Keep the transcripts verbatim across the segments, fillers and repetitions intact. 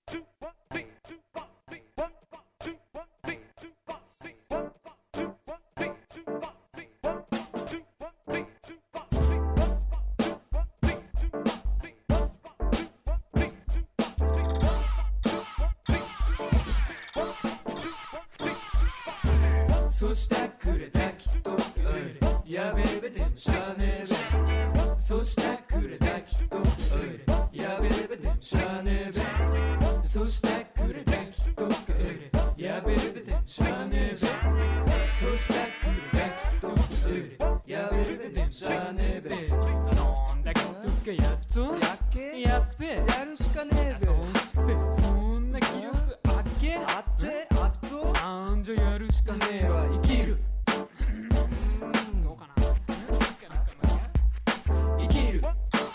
そしたくれたきっとやべべてもしゃねべそしたくれたきっとやべべてもしゃねべそしたくれたきっとやべべてもしゃねべそしたくれたきっとやべべてもしゃねべそんだけとかやっとやっけやっべやるしかねえべそんすべそんな気力あっけあってあっとあんじゃやるしかねねえは生きるえどうかな生きる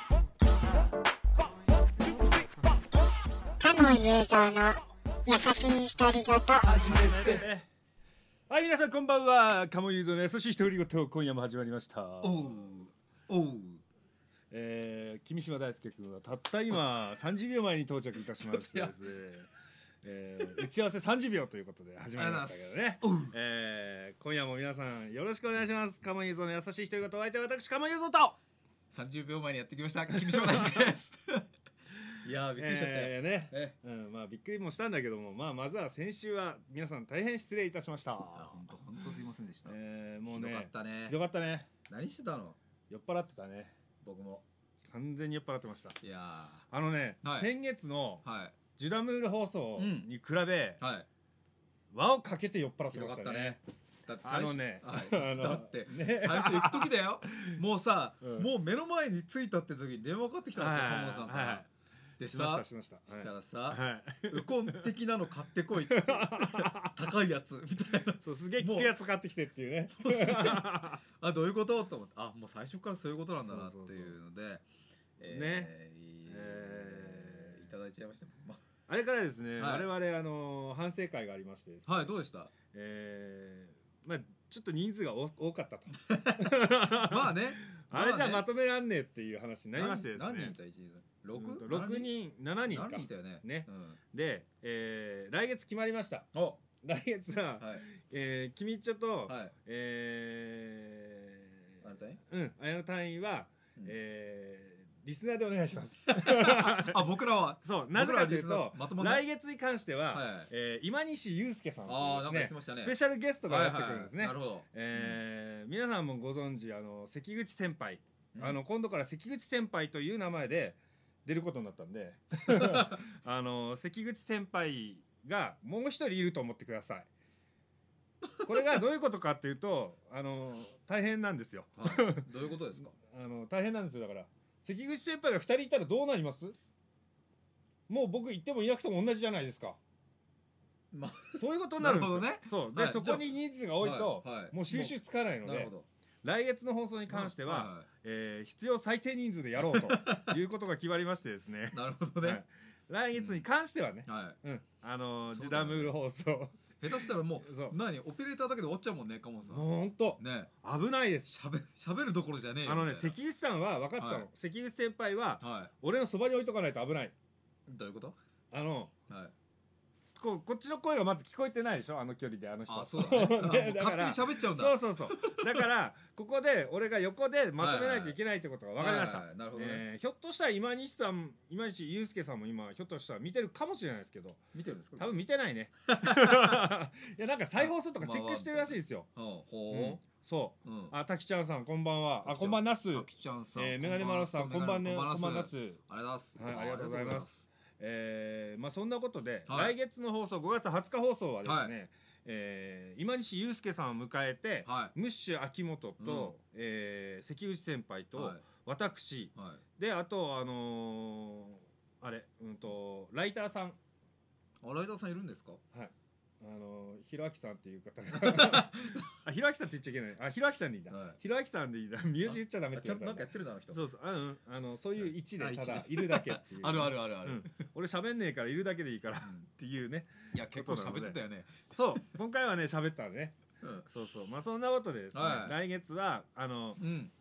カモン雄三の優しい独り言。 始めっぺはい、皆さんこんばんは。カモユーゾの優しい独り言、今夜も始まりました。 おうおうえー、君島大輔君はたった今さんじゅうびょうまえに到着いたしましてですね、えー、打ち合わせさんじゅうびょうということで始まりましたけどね、えー、今夜も皆さんよろしくお願いします。カモユーゾの優しい独り言、お相手は私カモユーゾとさんじゅうびょうまえにやってきました君島大輔ですいやーびっくりしちゃったよ、 えーねえうん、まあびっくりもしたんだけども、まあまずは先週は皆さん大変失礼いたしました。 あ本当本当すいませんでした、 えー、もうねひどかったねひどかったね。 何してたの酔っ払ってたね。 僕も完全に酔っ払ってました。 いやあのね、 はい先月のーはいジュダムール放送に比べ、 はい輪をかけて酔っ払ってひどかっねましたたね。 だって最初あのねはいあのだって、 ね最初行く時だよもうさ、 うんもう目の前に着いたって時に電話かかってきたんですよはい鴨野さんから、 はいはいでしましさたしました。 したらさ、 はい。 ウコン的なの買ってこいって高いやつみたいなそうすげえ効くやつ買ってきてっていうね。 もうすげえあどういうことと思ってあもう最初からそういうことなんだなっていうのでえーねいえーいただいちゃいました、まあれからですね、 はい我々あの反省会がありましてですね、 はいどうでしたえーまあちょっと人数が多多かったと。 まあねあれじゃまあねまとめらんねえっていう話になりましてですね。 何何人いた一時六うんと六人七人か何人いたよねねうんで、えー来月決まりました。 お来月は、 はいえー、君ちょと、 はいえあなたにー、うん綾野隊員は、 うんえーリスナーでお願いします。 あ僕らはそうなぜかという僕らはリスナとーまともね来月に関しては、 はいえー今西祐介さんとあーなんか言いうですねってましたねスペシャルゲストがやってくるんですね。 はいはいなるほどえー皆さんもご存知あの関口先輩、 うんあの今度から関口先輩という名前で出ることになったんであの関口先輩がもう一人いると思ってください。これがどういうことかっていうとあの大変なんですよ。 はいどういうことですかあの大変なんですよ。だから関口先輩がふたりいたらどうなります？もう僕行ってもいなくても同じじゃないですか。 まあそういうことになるんですよ。 なるほそうで、 はいそこに人数が多いと、 はいはいもう収集つかないのでなるほど来月の放送に関しては、 はいはいえー必要最低人数でやろうということが決まりましてですね。 なるほどはいね来月に関してはね、 はいうん、あのーそうだねジュダムール放送下手したらもそうう何オペレーターだけで終わっちゃうもんね鴨さんもうほんとね危ないです。 しゃべしゃべるどころじゃねえよあのねみたい関口さんは分かったの、 はい関口先輩はなはい俺のそばに置いとかないと危ない。 どういうことあのはいこうこっちの声がまず聞こえてないでしょ、あの距離であの人。 あそうだねあもうねだから勝手に喋っちゃうんだそうそうそうだからここで俺が横でまとめないといけないってことが分かりました。 はいはいはいなるほどねえーひょっとしたら今西さん今西祐介さんも今ひょっとしたら見てるかもしれないですけど見てるんですか多分見てないねいやなんか再放送とかチェックしてるらしいですよ。 うんうんほそうううんあたきちゃんさんこんばんは。あこんばんなす。 あきちゃんさんえーメガネマロスさんこんばんねこんばんなす。 ありがとうございますはいありがとうございます。えーまあそんなことで、 はい来月の放送ごがつはつか放送はですね、えー今西祐介さんを迎えて、 はムッシュ秋元と、えー関口先輩と、 はい私はいであとあのーあれうんとライターさん、 あライダーさんいるんですかはいあのー、ひろあきさんっていう方があひろあきさんって言っちゃいけないあひろあきさんでいいんだ、 はいひろあきさんでいいんだ名字言っちゃダメって言われたあちゃんとなんかやってるなあの人そうそうあ、うん、あのそういう位置あでただ位置いるだけっていうあるあるあるあるうん、俺喋んねえからいるだけでいいからっうんていうねいや結構喋ってたよねそう今回はね喋ったねうんそうそうまあそんなことでですね、 はい来月はあのうん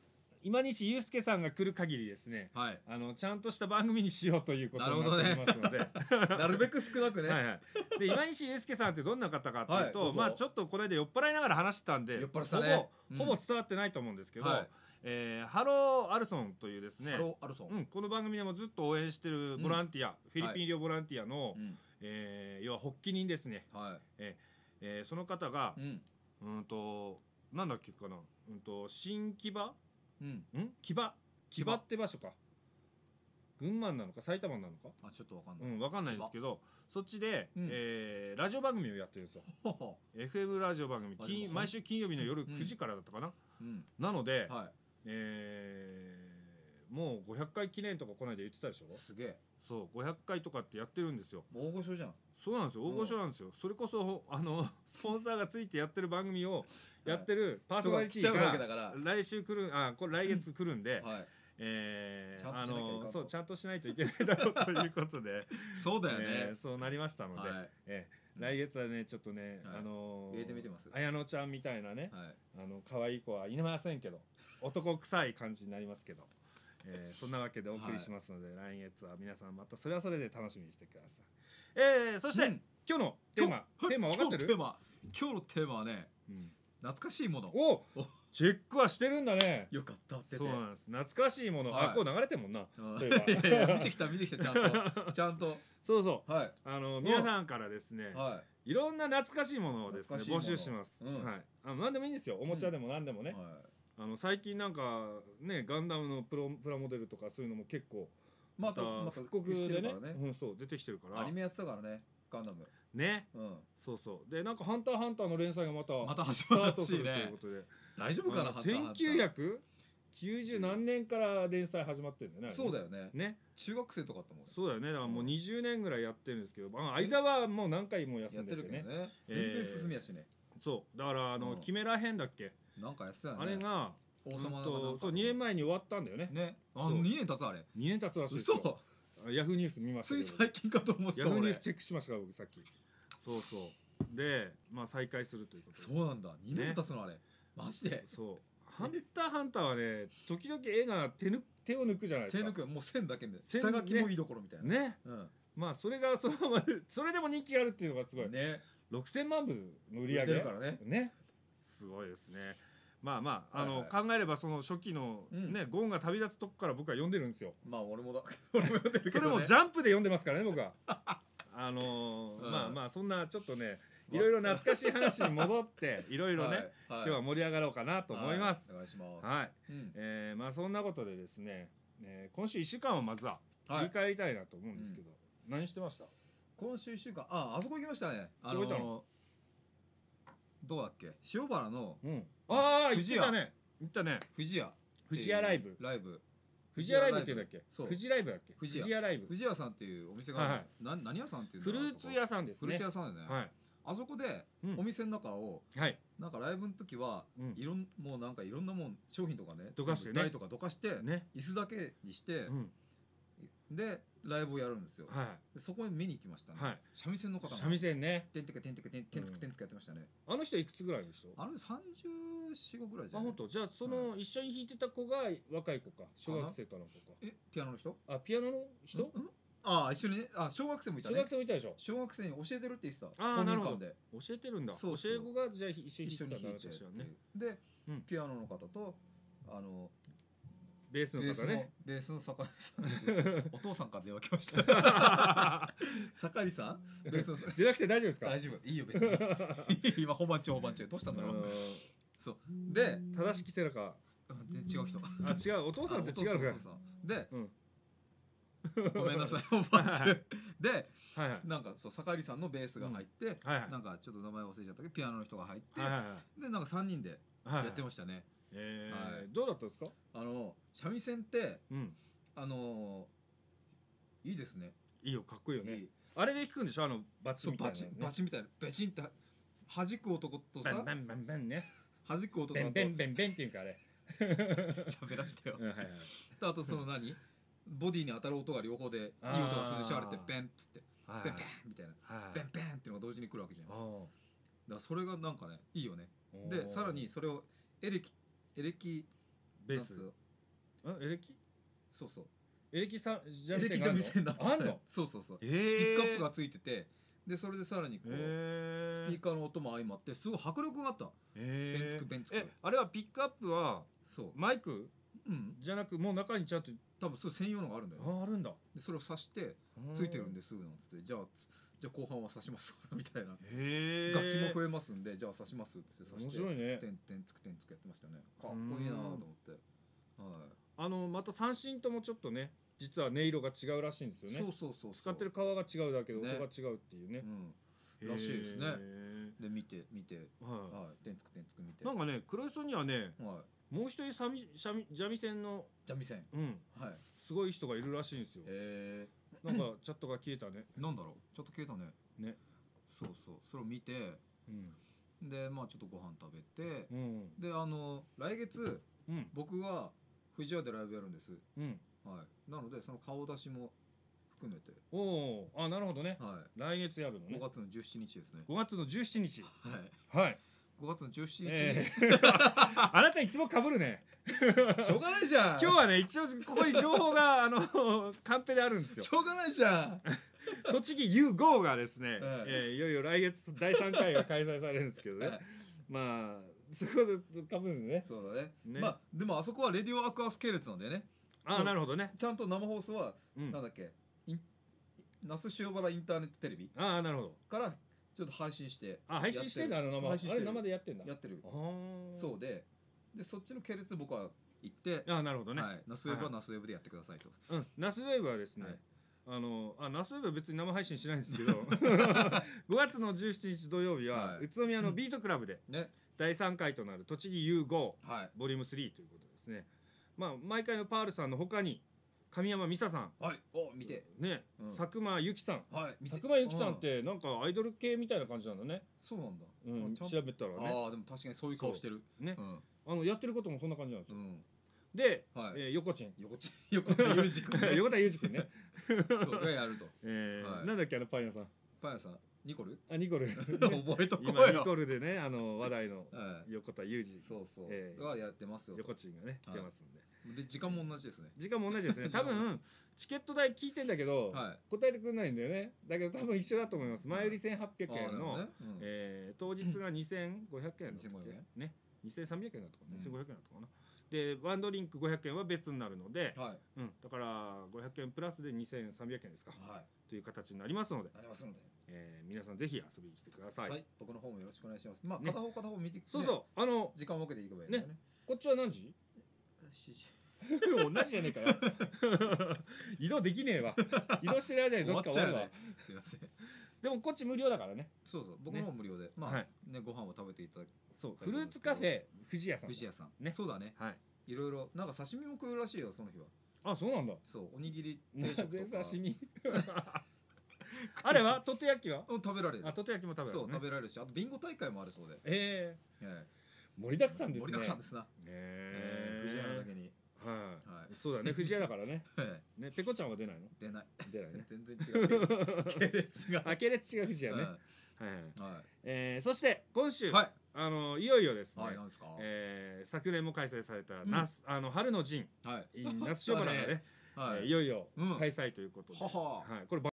今西祐介さんが来る限りですね、 はいあのちゃんとした番組にしようということになっておりますので、 なるべく少なくねはいはい、で今西祐介さんってどんな方かっていうと、 はいどうぞまあちょっとこれで酔っ払いながら話してたんで酔っ払ってたねうんほぼほぼ伝わってないと思うんですけど、 はいえーハローアルソンというですね、 ハローアルソンうん、この番組でもずっと応援してるボランティア、フィリピン医療ボランティアの、 うんえー要は発起人ですね、 はえーその方がい、うんうんとなんだっけかな、うんと新木場うんん木場木場って場所か、群馬なのか埼玉なのか、 あちょっとわかんないうん、わかんないですけど、そっちで、 うんえーラジオ番組をやってるんですよ。 ほほエフエム ラジオ番組、 あでもほん金毎週金曜日の夜うんくじからだったかな。 うんなので、 はえーもうごひゃっかい記念とかこの間言ってたでしょい。すげえそう、ごひゃっかいとかってやってるんですよ。 大御所じゃんそうなんですよ、大御所なんですよ。それこそあのスポンサーがついてやってる番組をやってるパーソナリティ人が来ちゃうわけがだから来週来る、あこれ来月来るんで、 はいえーちゃんとあしなきゃいかんとのそうちゃんとしないといけないだろうということで、 そうだよねえーそうなりましたので、 はいえー来月はねちょっとね、 はいあのー入れてみてます綾乃ちゃんみたいなね、 はいあの可愛い子はいませんけど、男臭い感じになりますけど、えーそんなわけでお送りしますので、来月は皆さんまたそれはそれで楽しみにしてください。えー、そして、 うん今日のテーマ今日テーマ分かってる？ 今日のテーマ今日のテーマはねうん懐かしいものおおチェックはしてるんだね。 よかったっててそうなんです。懐かしいもの、 はいあこう流れてんもんな。 うんそういえばいやいや見てきた見てきたちゃんとちゃんとそうそう。 はいあの皆さんからですね、 はいろんな懐かしいものをですね懐かしいもの募集します。 うんはい。あの何でもいいんですよ。おもちゃでも何でもね。 いはあの最近なんかねガンダムのプロプラモデルとかそういうのも結構いまたまた復刻でねしてるからねうんそう出てきてるからアニメやってたからねガンダムねうんそうそうでなんかハンターハンターの連載がまたまた始スタまるらートするというしいねことで、 大丈夫かなあのハンターハンターせんきゅうひゃくきゅうじゅう何年から連載始まってるんだよね。 そうだよよねね。 中学生とかだったもんそうだよね。だからもううんにじゅうねんぐらいやってるんですけど、まあ間はもう何回も休やってんでてね。 るけどねえー全然進みやしねそうだからあの、 うんキメラ編だっけ、 なんかやってたよねあれが王様のうんとそうにねんまえに終わったんだよね。 ねあそうにねん経つあれにねん経つらしいですよ。 嘘ヤフーニュース見ましたついけど。 最近かと思ってヤフーニューた俺スチェックしましたから僕さっき。そうそうでまあ再開するということで。 そうなんだにねん経つのあれマジでそうハンターハンターはね時々絵が手ぬ手を抜くじゃないですか。 手抜くもう線だけで線下書きもいいどころみたいなねうんまあそれがそのままでそれでも人気があるっていうのがすごい。 ねろくせんまん部の売り上売れげてるからねねすごいですね。まあまああの、 はいは考えればその初期のうんね、ゴンが旅立つとこから僕は読んでるんですよ。 まあ俺もだ俺も読んでるけどねそれもジャンプで読んでますからね僕は。あのーうんまあまあそんなちょっとねいろいろ懐かしい話に戻っていろいろね、 はい今日は盛り上がろうかなと思います。 はいお願いしますはい、 うんえーまあそんなことでですね、えー今週いっしゅうかんをまずははい振り返りたいなと思うんですけど、何してました？ 今週いっしゅうかんああそこ行きましたねあどこ行ったのどうだっけ塩原のうん、ああ行っ富士屋てたね行ったね富士屋富士屋ライブライブ富士屋ライブっていうんだっけ？ そう富士ライブだっけ？ 富士屋富士屋ライブ。 富士屋さんっていうお店があるんですな何屋さんっていうフルーツ屋さんですフルーね。 ツ屋さんでねはいあそこでうんお店の中をはい。 なんかライブの時はうんいろんもうなんかいろんなもん商品とかねどかしてね台とかどかしてね。 椅子だけにしてうんでライブをやるんですよはでそこに見に行きましたねはい三味線の方い。 が三味線ね。 てんてけてんてけてんてんつくてんつくやってましたねあの人いくつぐらいの人？ あれさんじゅうよん、ごぐらいじゃあない本当。じゃあその一緒に弾いてた子が若い子か小学生かの子か。 えピアノの人あピアノの人？ うんうんああ一緒にねあ小学生もいた小ね学生もいたでしょ。 小学生に教えてるって言ってたあー公民なるほど館で教えてるんだ。 そうそう教え子がじゃあ一緒に一緒弾いてたんだに弾いてっていう私はね。 でうんピアノの方とあのベースのベースの方ね。 ベースの酒井さんってお父さんから電話来ました酒井さんベースの出なくて大丈夫ですか？ 大丈夫いいよ別に今本番中本番中どうしたんだろうそうでうん正しき背中。 全然違う人あ違うお父さんって違うからあお父さんお父さんでうんごめんなさい本番中ではいはいなんかそう酒井さんのベースが入ってはいはいなんかちょっと名前忘れちゃったけどピアノの人が入ってはいはいはいでなんかさんにんではいやってましたねえはいーどうだったんですか？ あの三味線ってうんあのいいですねいいよかっこいいよねいい。 あれで弾くんでしょあのバチそうみたいなのね。 バチバチみたいなベチンって弾く男とさバンバンバンバンね。 弾く男ベンだとベンベンベンっていうかあれ。 喋らしてようんはいはい。 あとその何ボディに当たる音が両方でいい音がするでしょあれってベンっつってはいベンベンみたいなはいベンベンっていうのが同時に来るわけじゃんだかおらそれがなんかねいいよねーでさらにそれをエレキエレキベースなんつうんエレキそうそうエレキさジャエレキミ線ジャミ線なんですがあんのあんのそうそうそうえピーックアップがついててでそれでさらにこうえスピーカーの音も相まってすごい迫力があったえベンツクベンツクえあれはピックアップはそうマイクうんじゃなくもう中にちゃんと多分それ専用のがあるんだよああるんだでそれを挿してついてるんですなんつってじゃあつじゃあ後半は挿しますからみたいなへえ楽器も増えますんでじゃあ挿しますっつって挿面して白いねてんてんつくてんつくやってましたねかっこいいなと思ってはあのまた三振ともちょっとね実は音色が違うらしいんですよいねそうそうそう使ってる皮が違うだけで音ねが違うっていうねうんらしいですねへで見て見てーははいてんつくてんつく見ていなんかね黒磯にはねはいもう一人サミシャミジャミ線のじゃあ店うんはいすごい人がいるらしいんですよえなんかチャットが消えたねーなんだろうちょっと消えたねねそうそうそれを見てうんでまあちょっとご飯食べてうんであの来月うん僕は藤屋でライブやるんですうんはいなのでその顔出しも含めておおあなるほどねは来月やるのいねごがつのじゅうしちにちですねごがつのじゅうしちにちはいはいごがつのじゅうしちにちにえーあなたいつも被るねしょうがないじゃん今日はね一応ここに情報があのカンペであるんですよしょうがないじゃん栃木 ユーゴー がですね、 ええーいよいよ来月だいさんかいが開催されるんですけどね、 はいまあそこでかぶるんでねそうだねねまあでもあそこはレディオアクアス系列なんでねああなるほどね、 ちゃんと生放送はうん、 なんだっけイン那須塩原インターネットテレビああなるほどからちょっと配信してあ配信してんだあの生あれ配信してる生でやってんだやってるあーそうででそっちの系列で僕は行ってああなるほどね、 はいナスウェブははいナスウェブでやってくださいとうんナスウェーブはですね、 はいあのあナスウェーブは別に生配信しないんですけどごがつのじゅうしちにち土曜日は、 はい宇都宮のビートクラブでねだいさんかいとなる栃木 ユーゴーはいボリュームスリーということですねまあ毎回のパールさんの他に神山美沙さんはいお見てね、 うん佐久間由紀さんはい見て佐久間由紀さんっうてなんかアイドル系みたいな感じなんだね、 そうなんだうん、 あちゃん調べたらねああでも確かにそういう顔してるねうんあのやってることもそんな感じなんですよ、 うんで、 はいえー、横ちん横地横田裕二君ね横田裕二君ね、 そうがやるとえーはいなんだっけあのパン屋さんパン屋さんニコルあニコル覚えとこうよ今ニコルでねあの話題のはい横田裕二そうそうえーがやってますよと横ちんがね来はいてますんで、 で時間も同じですね時間も同じですね多分チケット代聞いてんだけど、 はい答えてくれないんだよねだけど多分一緒だと思います前売りせんはっぴゃくえんの、 あーなるほどねうんえー当日がにせんごひゃくえんだったっにせんごひゃくけねにせんさんびゃくえんだったかな、 うんにせんごひゃくえんだったかなでワンドリンクごひゃくえんは別になるので、 はいうん、だからごひゃくえんプラスでにせんさんびゃくえんですかはいという形になりますので、 なりますのでえー皆さんぜひ遊びに来てください、 はい僕の方もよろしくお願いしますまあね片方片方見てそうそう、 ねあの時間分けていけばいいんだよねこっちは何時しちじ同じじゃねえかよ移動できねえわ移動してる間にどっちか終わるわ、 終わっちゃうねすいませんでもこっち無料だからねそうそう僕の方無料でまはいあねご飯を食べていただくそうフルーツカフェ藤屋さん藤屋さんねそうだねはいいろいろなんか刺身も食うらしいよその日はあそうなんだそうおにぎりな定食とかぜ刺身あれはとって焼きはうん食べられるあとって焼きも食べるそうね食べられるしあとビンゴ大会もあるそうでえええ盛りだくさんですね盛りだくさんですなえええー藤屋だけにはい、 はいそうだね藤屋だからねえねペコちゃんは出ないの出ない出ないね全然違う系列違うあ系列違う藤屋ね、 うんはいはいはえー、そして今週、 いはいあのいよいよですね、 はいなんですかえー昨年も開催されたうん那須、あの春の陣はい那須塩原がね、 はいえーいよいようん開催ということで、 はははい、これ